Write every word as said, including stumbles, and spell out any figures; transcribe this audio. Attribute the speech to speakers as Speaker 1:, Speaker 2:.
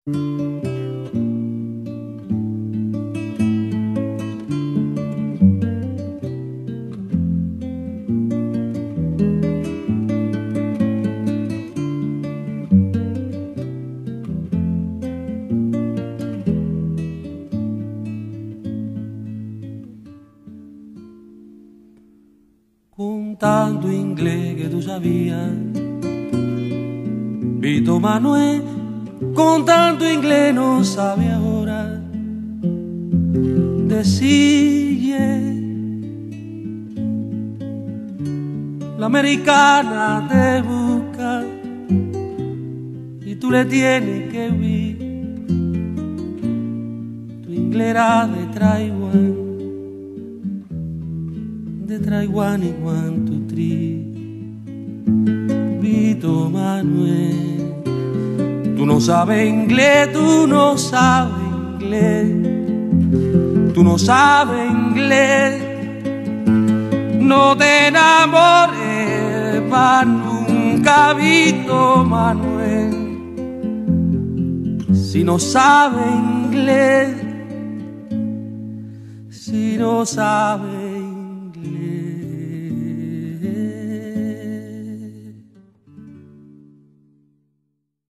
Speaker 1: Con tanto inglés que tú sabías, Vito Manuel, con tanto inglés no sabe ahora decir la americana te busca y tú le tienes que huir. Tu inglés era de Taiwán, de Taiwán y one, two, three. Vito Manuel, tú no sabes inglés, tú no sabes inglés, tú no sabes inglés. No te enamores pa' nunca, Vito Manuel, si no sabes inglés, si no sabes inglés.